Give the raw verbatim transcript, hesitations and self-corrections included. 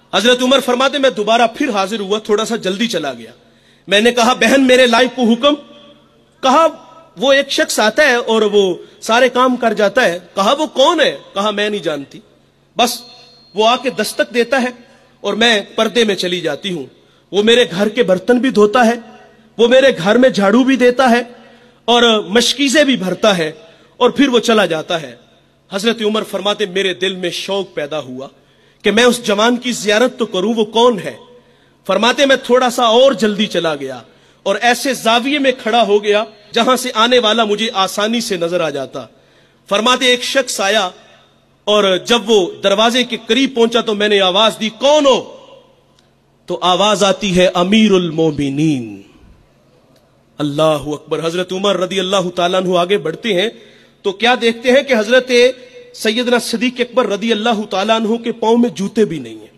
حضرت عمر فرماتے میں دوبارہ پھر حاضر ہوا، تھوڑا سا جلدی چلا گیا. میں نے کہا بہن میرے لائق کو حکم. کہا وہ ایک شخص آتا ہے اور وہ سارے کام کر جاتا ہے. کہا وہ کون ہے؟ کہا میں نہیں جانتی. بس وہ آ کے دستک دیتا ہے اور میں پردے میں چلی جاتی ہوں. وہ میرے گھر کے برتن بھی دھوتا ہے، وہ میرے گھر میں جھاڑو بھی دیتا ہے اور مشکیزیں بھی بھرتا ہے اور پھر وہ چلا جاتا ہے. حضرت عمر فرماتے میرے دل میں شوق پیدا ہوا کہ میں اس جوان کی زیارت تو کروں، وہ کون ہے؟ فرماتے میں تھوڑا سا اور جلدی چلا گیا اور ایسے زاویے میں کھڑا ہو گیا جہاں سے آنے والا مجھے آسانی سے نظر آ جاتا. فرماتے ایک شخص آیا اور جب وہ دروازے کے قریب پہنچا تو میں نے آواز دی کون ہو؟ تو آواز آتی ہے امیر المومنین. اللہ اکبر. حضرت عمر رضی اللہ تعالیٰ عنہ آگے بڑھتے ہیں تو کیا دیکھتے ہیں کہ حضرت سیدنا صدیق اکبر رضی اللہ تعالیٰ عنہ کے پاؤں میں جوتے بھی نہیں ہیں.